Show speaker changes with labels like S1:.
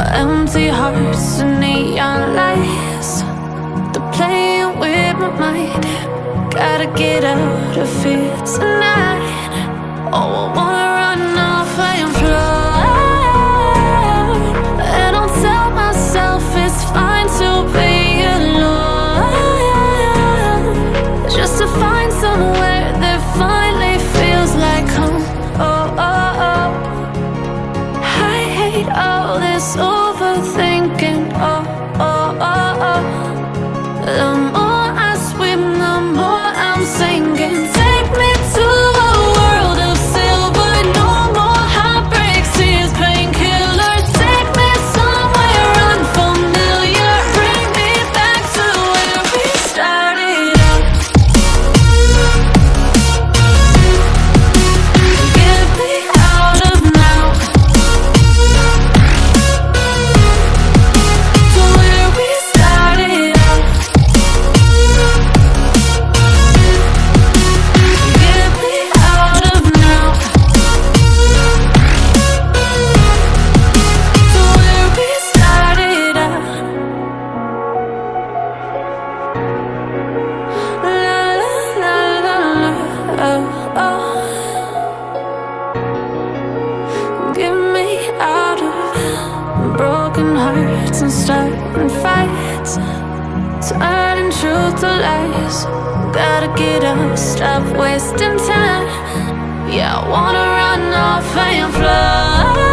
S1: Empty hearts and neon lights, they're playing with my mind. Gotta get out of here tonight. Oh, I wanna run off and fly. And I'll tell myself it's fine to be alone, just to find somewhere that finally feels like home. Oh, oh, oh. I hate all this overthinking. Oh, oh, oh, oh. The more I swim, the more I'm sinking. Take me to a world of silver. No more heartbreaks, tears, painkillers. Take me somewhere unfamiliar. Bring me back to where we started out. Get me out of now, to where we started out. Get me out of now, to where we started out. La la la la la, oh, oh. Get me out of broken hearts and starting fights, turning truth to lies. Gotta get up, stop wasting time. Yeah, I wanna run off and fly.